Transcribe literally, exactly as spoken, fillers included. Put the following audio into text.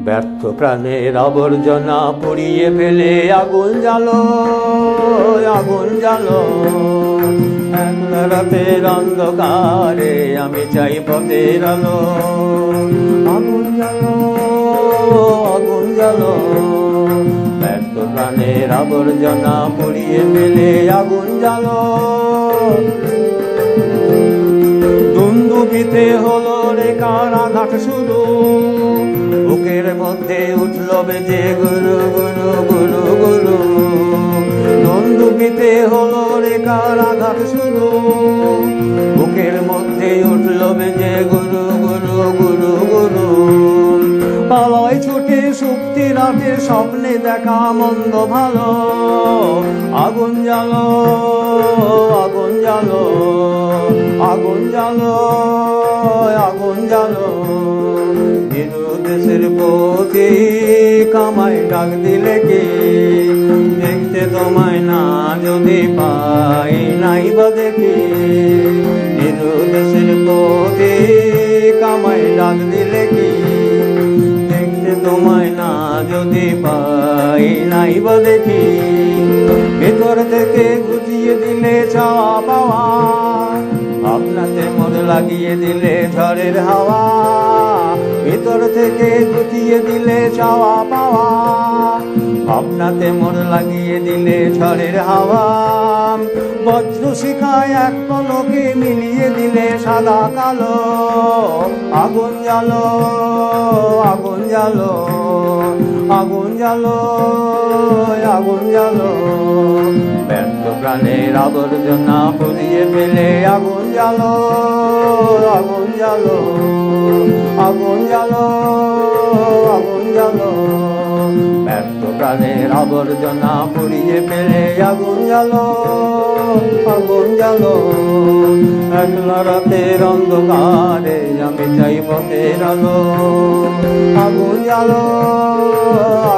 ব্যর্থ প্রাণের আবর্জনা পুড়িয়ে ফেলে আগুন জ্বালো, আগুন জ্বালো। একলা রাতের অন্ধকারে আমি চাই পথের আলো। আগুন জ্বালো, আগুন জ্বালো। ব্যর্থ প্রাণের আবর্জনা পুড়িয়ে ফেলে আগুন জ্বালো। দুন্দুবিতে হলো রে কারাঘাট শুরু, বুকের মধ্যে উঠল বেজে গুরু গুরু গুরু গুরু। দুন্দুবিতে হলো রে কারাঘাট শুরু, বুকের মধ্যে উঠল বেজে গুরু গুরু গুরু গুরু। পালায় ছুটে সুপ্তি রাতের স্বপ্নে দেখা মন্দ ভালো। আগুন জ্বালো, আগুন জ্বালো, আগুন জ্বালো, আগুন জ্বালো। দেশের পথে কামাই ডাক দিলে কে, দেখতে তোমায় না যদি পাই নাই বা দেখি। দেশের পথে কামাই ডাক দিলে কি, দেখতে তোমায় না যদি পাই নাই বা দেখি। ভেতর থেকে গুজিয়ে দিলে চাওয়া পাওয়া, আপনাতে মন লাগিয়ে দিলে ঝড়ের হাওয়া। ভিতর থেকে গুটিয়ে দিলে চাওয়া পাওয়া, আপনাতে মন লাগিয়ে দিলে ঝড়ের হাওয়া। বজ্র শিখায় এক পলকে মিলিয়ে দিলে সাদা কালো। আগুন জ্বালো, আগুন জ্বালো, আগুন জ্বালো, আগুন জ্বালো। ব্যর্থ প্রাণের আবর্জনা পুড়িয়ে ফেলে আগুন জ্বালো, আগুন জ্বালো, আগুন জ্বালো, আগুন জ্বালো। ব্যর্থ প্রাণের আবর্জনা পুড়িয়ে ফেলে আগুন জ্বালো, আগুন জ্বালো। একলা রাতের অন্ধকারে আমি চাই পথের আলো। আগুন জ্বালো,